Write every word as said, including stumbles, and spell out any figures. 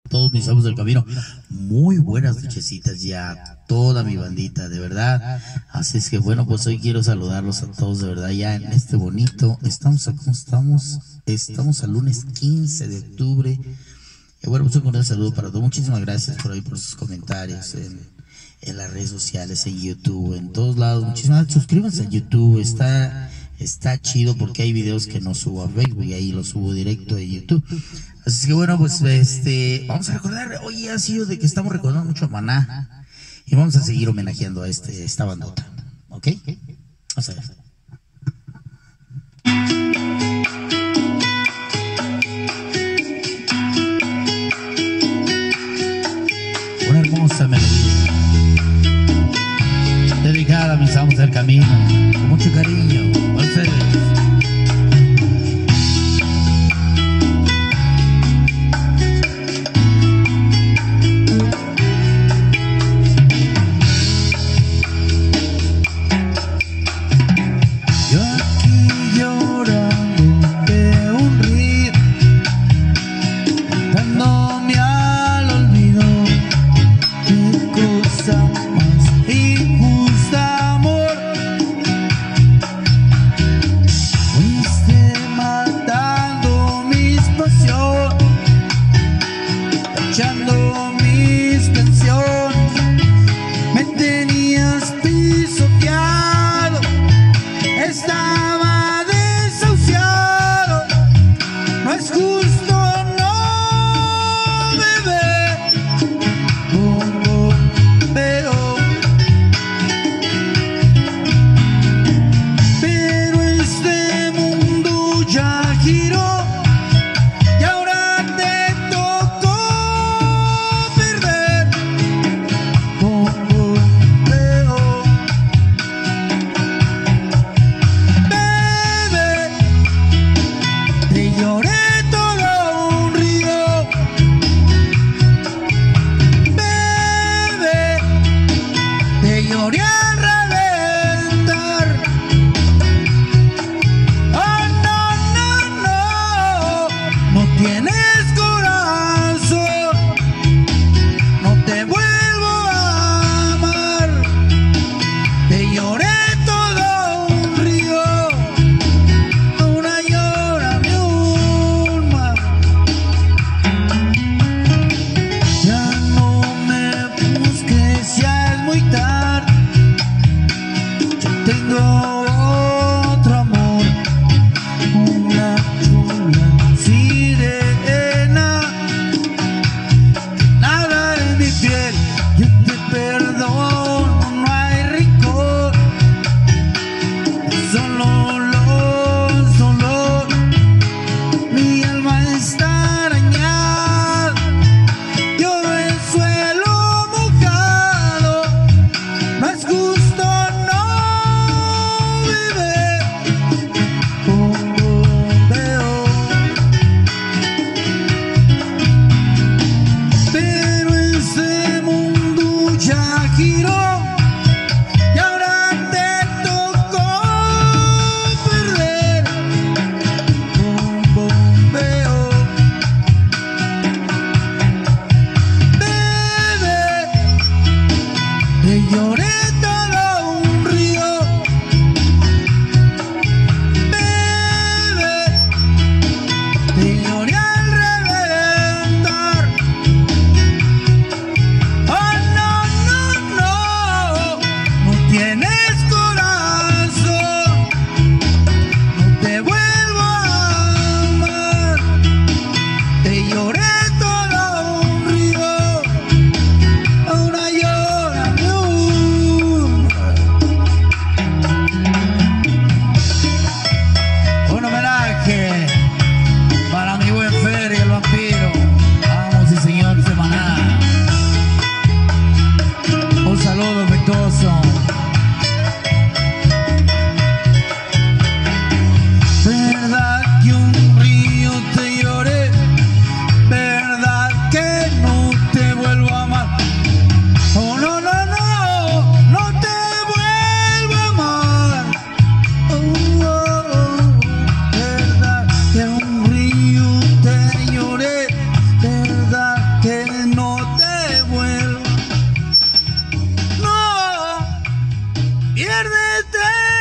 todos mis amos del camino. Muy buenas nochecitas ya, toda mi bandita, de verdad. Así es que bueno, pues hoy quiero saludarlos a todos de verdad ya en este bonito. Estamos, ¿cómo estamos? Estamos al lunes quince de octubre. Y bueno, pues un saludo para todos. Muchísimas gracias por ahí por sus comentarios en, en las redes sociales, en YouTube, en todos lados. Muchísimas gracias. Suscríbanse a YouTube, está, está chido porque hay videos que no subo a Facebook y ahí los subo directo a YouTube. Así que bueno, pues este, vamos a recordar, hoy ha sido de que estamos recordando mucho a Maná y vamos a seguir homenajeando a este, esta bandota, ¿ok? Vamos a ver. Una hermosa melodía dedicada a mis amos del camino, con mucho cariño, para ustedes. Justo no piérdete.